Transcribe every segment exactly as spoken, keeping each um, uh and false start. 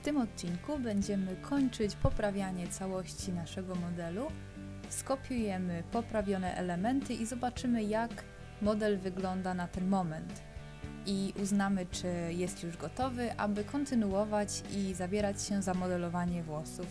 tym odcinku będziemy kończyć poprawianie całości naszego modelu. Skopiujemy poprawione elementy i zobaczymy, jak model wygląda na ten moment. I uznamy, czy jest już gotowy, aby kontynuować i zabierać się za modelowanie włosów.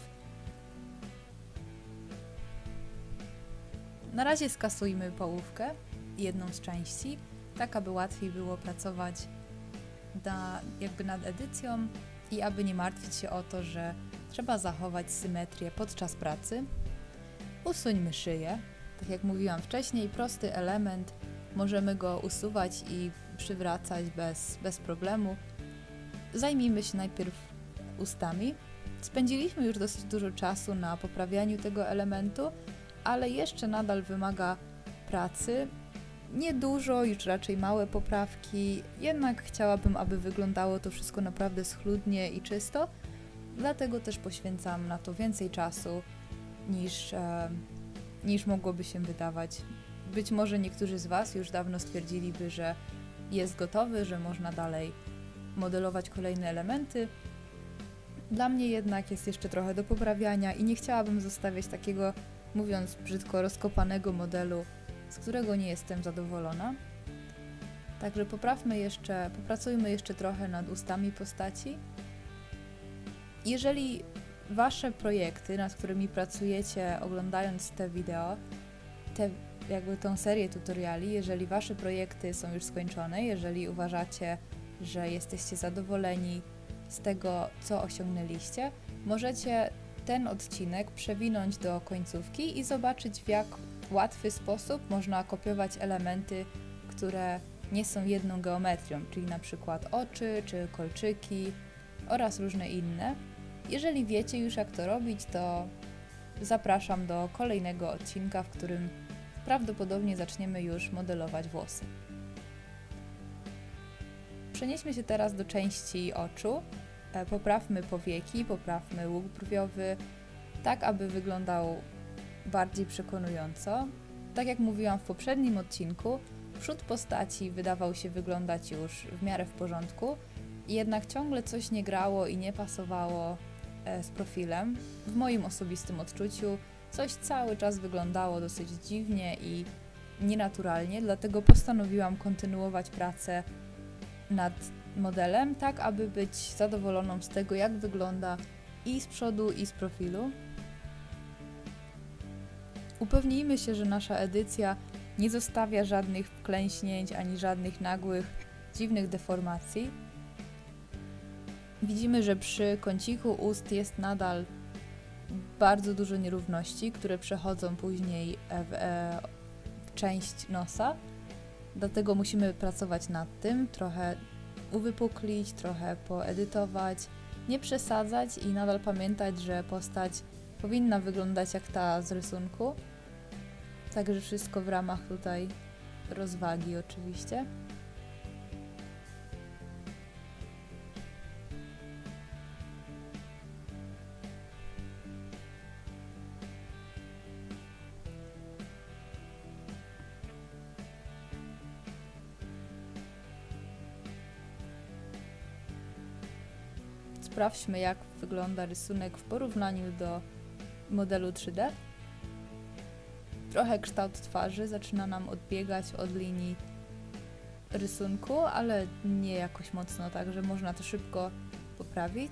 Na razie skasujmy połówkę, jedną z części, tak aby łatwiej było pracować na, jakby nad edycją i aby nie martwić się o to, że trzeba zachować symetrię podczas pracy. Usuńmy szyję. Tak jak mówiłam wcześniej, prosty element, możemy go usuwać i przywracać bez, bez problemu. Zajmijmy się najpierw ustami. Spędziliśmy już dosyć dużo czasu na poprawianiu tego elementu, ale jeszcze nadal wymaga pracy. Niedużo, już raczej małe poprawki, jednak chciałabym, aby wyglądało to wszystko naprawdę schludnie i czysto, dlatego też poświęcam na to więcej czasu niż, e, niż mogłoby się wydawać. Być może niektórzy z Was już dawno stwierdziliby, że jest gotowy, że można dalej modelować kolejne elementy. Dla mnie jednak jest jeszcze trochę do poprawiania i nie chciałabym zostawiać takiego, mówiąc brzydko, rozkopanego modelu, z którego nie jestem zadowolona. Także poprawmy jeszcze, popracujmy jeszcze trochę nad ustami postaci. Jeżeli Wasze projekty, nad którymi pracujecie oglądając te wideo, te, jakby tą serię tutoriali, jeżeli Wasze projekty są już skończone, jeżeli uważacie, że jesteście zadowoleni z tego, co osiągnęliście, możecie ten odcinek przewinąć do końcówki i zobaczyć, w jak łatwy sposób można kopiować elementy, które nie są jedną geometrią, czyli na przykład oczy czy kolczyki oraz różne inne. Jeżeli wiecie już, jak to robić, to zapraszam do kolejnego odcinka, w którym prawdopodobnie zaczniemy już modelować włosy. Przenieśmy się teraz do części oczu. Poprawmy powieki, poprawmy łuk brwiowy, tak aby wyglądał bardziej przekonująco. Tak jak mówiłam w poprzednim odcinku, przód postaci wydawał się wyglądać już w miarę w porządku, jednak ciągle coś nie grało i nie pasowało z profilem. W moim osobistym odczuciu coś cały czas wyglądało dosyć dziwnie i nienaturalnie, dlatego postanowiłam kontynuować pracę nad modelem, tak aby być zadowoloną z tego, jak wygląda i z przodu, i z profilu. Upewnijmy się, że nasza edycja nie zostawia żadnych wklęśnięć, ani żadnych nagłych, dziwnych deformacji. Widzimy, że przy kąciku ust jest nadal bardzo dużo nierówności, które przechodzą później w, w część nosa. Dlatego musimy pracować nad tym, trochę uwypuklić, trochę poedytować, nie przesadzać i nadal pamiętać, że postać powinna wyglądać jak ta z rysunku. Także wszystko w ramach tutaj rozwagi oczywiście. Sprawdźmy, jak wygląda rysunek w porównaniu do modelu trzy D. Trochę kształt twarzy zaczyna nam odbiegać od linii rysunku, ale nie jakoś mocno, także można to szybko poprawić.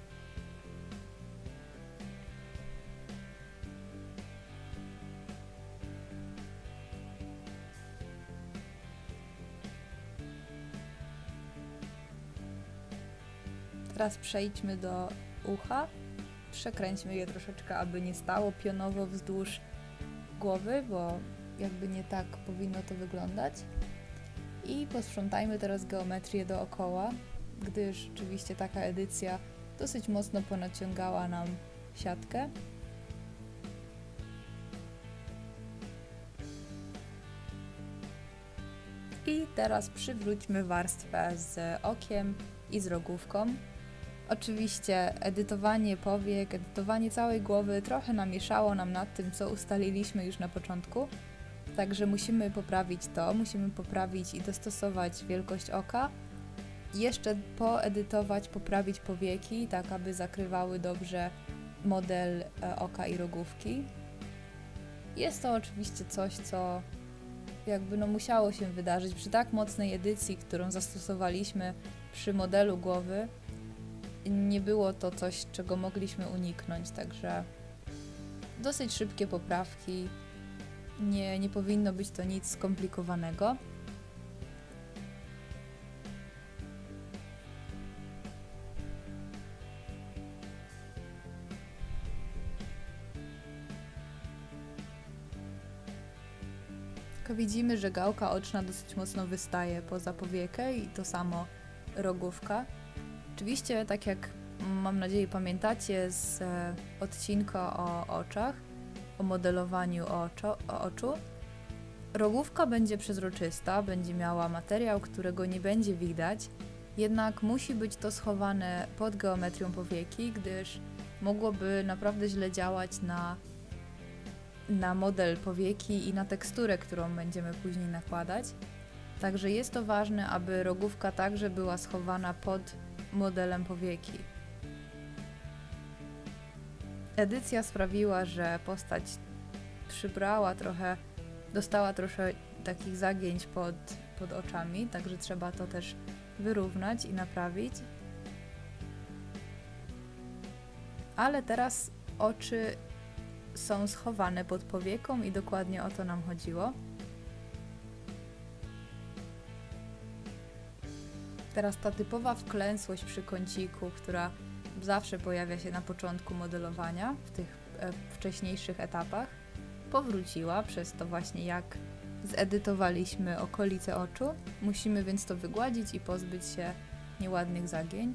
Teraz przejdźmy do ucha. Przekręćmy je troszeczkę, aby nie stało pionowo wzdłuż głowy, bo jakby nie tak powinno to wyglądać. I posprzątajmy teraz geometrię dookoła, gdyż rzeczywiście taka edycja dosyć mocno ponaciągała nam siatkę. I teraz przywróćmy warstwę z okiem i z rogówką. Oczywiście edytowanie powiek, edytowanie całej głowy trochę namieszało nam nad tym, co ustaliliśmy już na początku. Także musimy poprawić to, musimy poprawić i dostosować wielkość oka. jeszcze poedytować, poprawić powieki, tak aby zakrywały dobrze model oka i rogówki. Jest to oczywiście coś, co jakby no musiało się wydarzyć przy tak mocnej edycji, którą zastosowaliśmy przy modelu głowy. Nie było to coś, czego mogliśmy uniknąć, także dosyć szybkie poprawki. Nie, nie powinno być to nic skomplikowanego. Widzimy, że gałka oczna dosyć mocno wystaje poza powiekę i to samo rogówka. Oczywiście, tak jak mam nadzieję pamiętacie z e, odcinka o oczach, o modelowaniu oczo, o oczu, rogówka będzie przezroczysta, będzie miała materiał, którego nie będzie widać, jednak musi być to schowane pod geometrią powieki, gdyż mogłoby naprawdę źle działać na na model powieki i na teksturę, którą będziemy później nakładać. Także jest to ważne, aby rogówka także była schowana pod modelem powieki. Edycja sprawiła, że postać przybrała trochę, dostała trochę takich zagięć pod, pod oczami, także trzeba to też wyrównać i naprawić. Ale teraz oczy są schowane pod powieką i dokładnie o to nam chodziło. Teraz ta typowa wklęsłość przy kąciku, która zawsze pojawia się na początku modelowania w tych e, wcześniejszych etapach, powróciła przez to właśnie jak zedytowaliśmy okolice oczu. Musimy więc to wygładzić i pozbyć się nieładnych zagięć.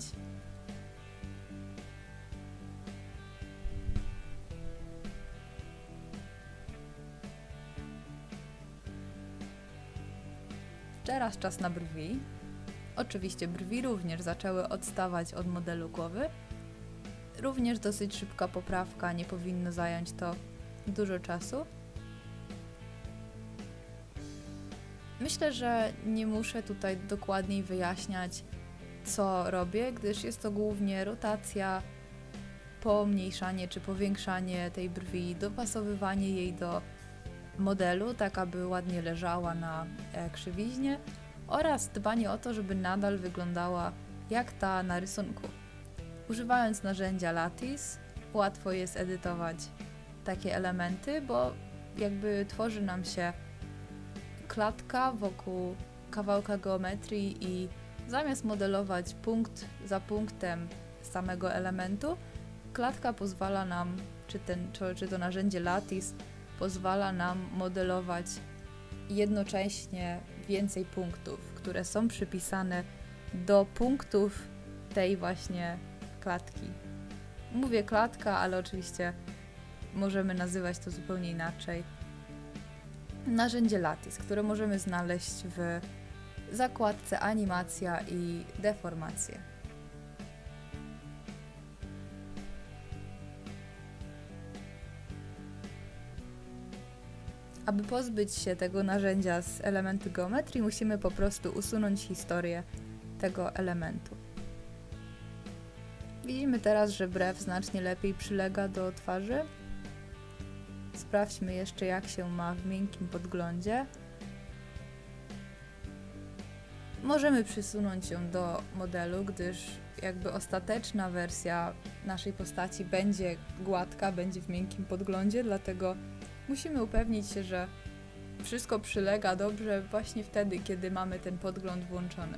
Teraz czas na brwi. Oczywiście brwi również zaczęły odstawać od modelu głowy. Również dosyć szybka poprawka, nie powinno zająć to dużo czasu. Myślę, że nie muszę tutaj dokładniej wyjaśniać, co robię, gdyż jest to głównie rotacja, pomniejszanie czy powiększanie tej brwi, dopasowywanie jej do modelu, tak aby ładnie leżała na e, krzywiźnie oraz dbanie o to, żeby nadal wyglądała jak ta na rysunku. Używając narzędzia Lattice łatwo jest edytować takie elementy, bo jakby tworzy nam się klatka wokół kawałka geometrii i zamiast modelować punkt za punktem samego elementu, klatka pozwala nam, czy, ten, czy, czy to narzędzie Lattice pozwala nam modelować jednocześnie więcej punktów, które są przypisane do punktów tej właśnie klatki. Mówię klatka, ale oczywiście możemy nazywać to zupełnie inaczej. Narzędzie Lattice, które możemy znaleźć w zakładce Animacja i Deformacje. Aby pozbyć się tego narzędzia z elementu geometrii, musimy po prostu usunąć historię tego elementu. Widzimy teraz, że brew znacznie lepiej przylega do twarzy. Sprawdźmy jeszcze, jak się ma w miękkim podglądzie. Możemy przysunąć ją do modelu, gdyż jakby ostateczna wersja naszej postaci będzie gładka, będzie w miękkim podglądzie, dlatego musimy upewnić się, że wszystko przylega dobrze właśnie wtedy, kiedy mamy ten podgląd włączony.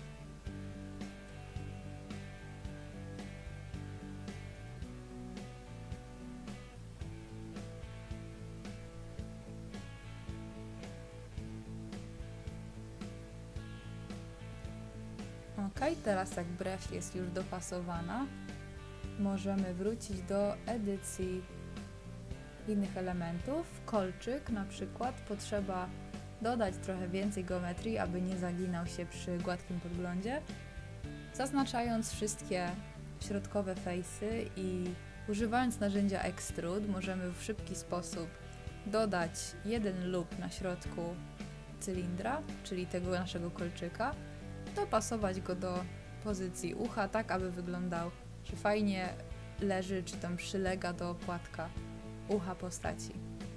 Ok, teraz jak brew jest już dopasowana, możemy wrócić do edycji innych elementów. Kolczyk na przykład potrzeba dodać trochę więcej geometrii, aby nie zaginał się przy gładkim podglądzie, zaznaczając wszystkie środkowe face'y i używając narzędzia Extrude możemy w szybki sposób dodać jeden loop na środku cylindra, czyli tego naszego kolczyka, dopasować go do pozycji ucha, tak aby wyglądał, że fajnie leży, czy tam przylega do płatka ucha postaci.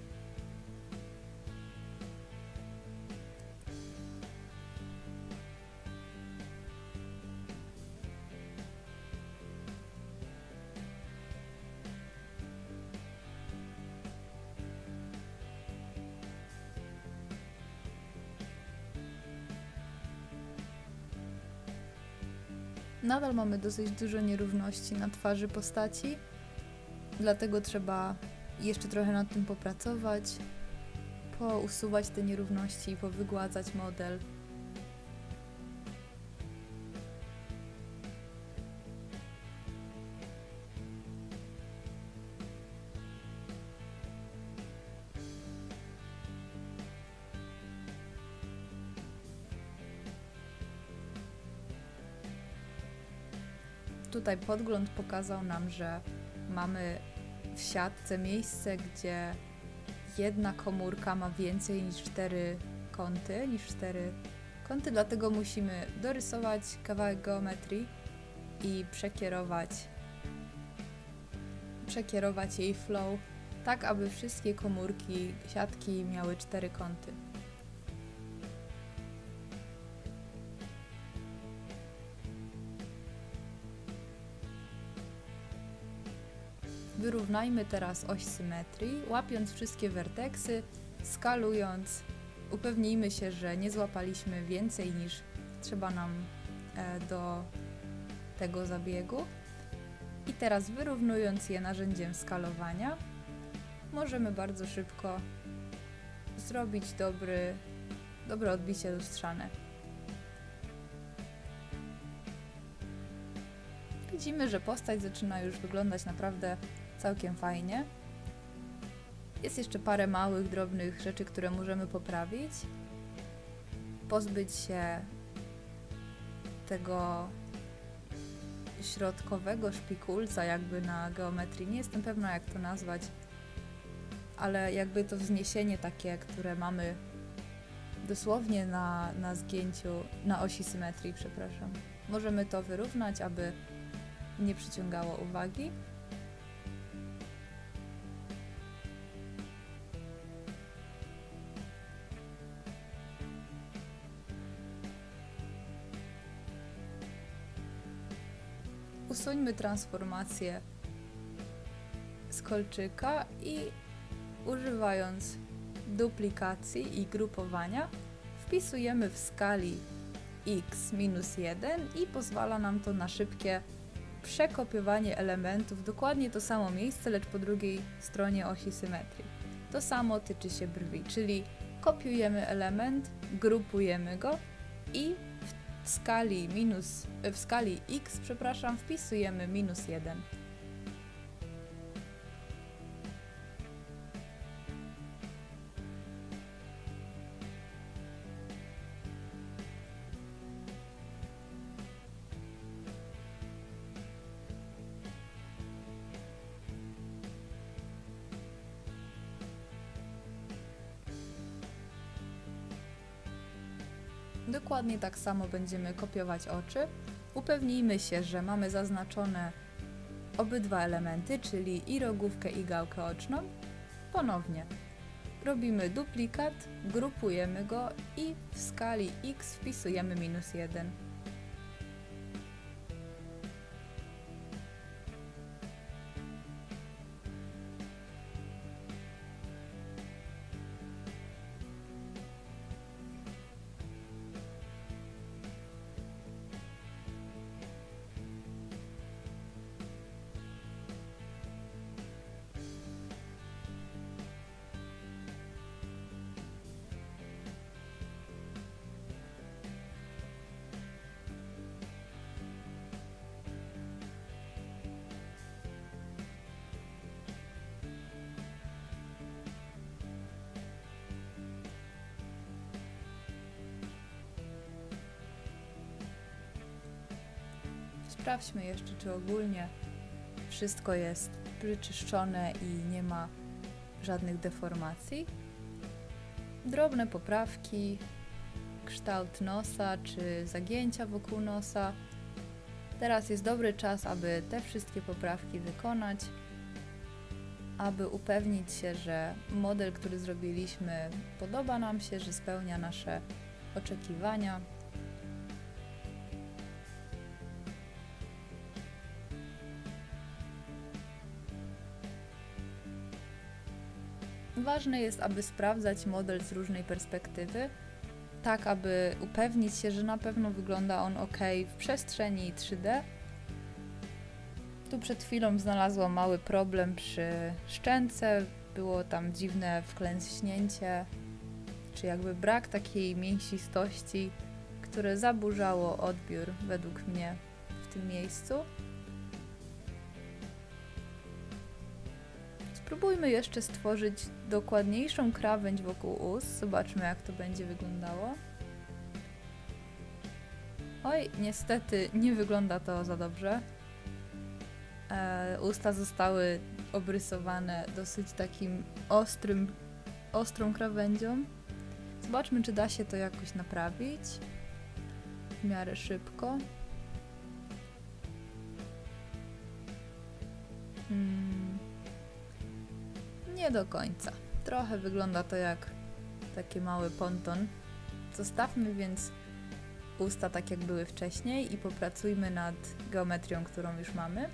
Nadal mamy dosyć dużo nierówności na twarzy postaci, dlatego trzeba jeszcze trochę nad tym popracować, pousuwać te nierówności, powygładzać model. Tutaj podgląd pokazał nam, że mamy w siatce miejsce, gdzie jedna komórka ma więcej niż cztery kąty, niż cztery kąty, dlatego musimy dorysować kawałek geometrii i przekierować, przekierować jej flow, tak aby wszystkie komórki siatki miały cztery kąty. Wyrównajmy teraz oś symetrii, łapiąc wszystkie werteksy, skalując, upewnijmy się, że nie złapaliśmy więcej niż trzeba nam e, do tego zabiegu. I teraz wyrównując je narzędziem skalowania, możemy bardzo szybko zrobić dobry, dobre odbicie lustrzane. Widzimy, że postać zaczyna już wyglądać naprawdę całkiem fajnie. Jest jeszcze parę małych, drobnych rzeczy, które możemy poprawić. Pozbyć się tego środkowego szpikulca jakby na geometrii. Nie jestem pewna, jak to nazwać, ale jakby to wzniesienie takie, które mamy dosłownie na, na zgięciu, na osi symetrii, przepraszam. Możemy to wyrównać, aby nie przyciągało uwagi. Usuńmy transformację z kolczyka i używając duplikacji i grupowania wpisujemy w skali x minus jeden i pozwala nam to na szybkie przekopiowanie elementów, dokładnie to samo miejsce, lecz po drugiej stronie osi symetrii. To samo tyczy się brwi, czyli kopiujemy element, grupujemy go i w skali, minus, w skali x, przepraszam, wpisujemy minus jeden. Dokładnie tak samo będziemy kopiować oczy. Upewnijmy się, że mamy zaznaczone obydwa elementy, czyli i rogówkę, i gałkę oczną. Ponownie robimy duplikat, grupujemy go i w skali x wpisujemy minus jeden. Sprawdźmy jeszcze, czy ogólnie wszystko jest wyczyszczone i nie ma żadnych deformacji. Drobne poprawki kształt nosa czy zagięcia wokół nosa. Teraz jest dobry czas, aby te wszystkie poprawki wykonać, aby upewnić się, że model, który zrobiliśmy, podoba nam się, że spełnia nasze oczekiwania. Ważne jest, aby sprawdzać model z różnej perspektywy, tak aby upewnić się, że na pewno wygląda on ok w przestrzeni trzy D. Tu przed chwilą znalazłam mały problem przy szczęce, było tam dziwne wklęśnięcie, czy jakby brak takiej mięsistości, które zaburzało odbiór według mnie w tym miejscu. Spróbujmy jeszcze stworzyć dokładniejszą krawędź wokół ust. Zobaczmy, jak to będzie wyglądało. Oj, niestety nie wygląda to za dobrze. E, usta zostały obrysowane dosyć takim ostrym, ostrą krawędzią. Zobaczmy, czy da się to jakoś naprawić w miarę szybko. Hmm. Nie do końca. Trochę wygląda to jak taki mały ponton. Zostawmy więc usta tak, jak były wcześniej i popracujmy nad geometrią, którą już mamy.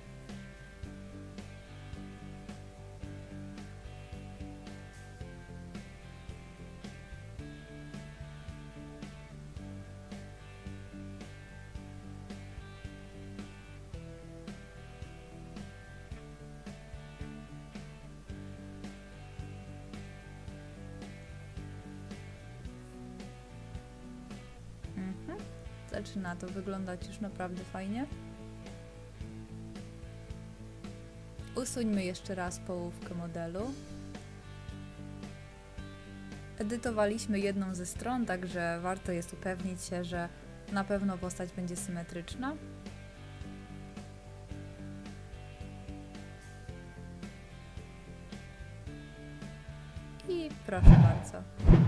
Zaczyna to wyglądać już naprawdę fajnie. Usuńmy jeszcze raz połówkę modelu. Edytowaliśmy jedną ze stron, także warto jest upewnić się, że na pewno postać będzie symetryczna. I proszę bardzo.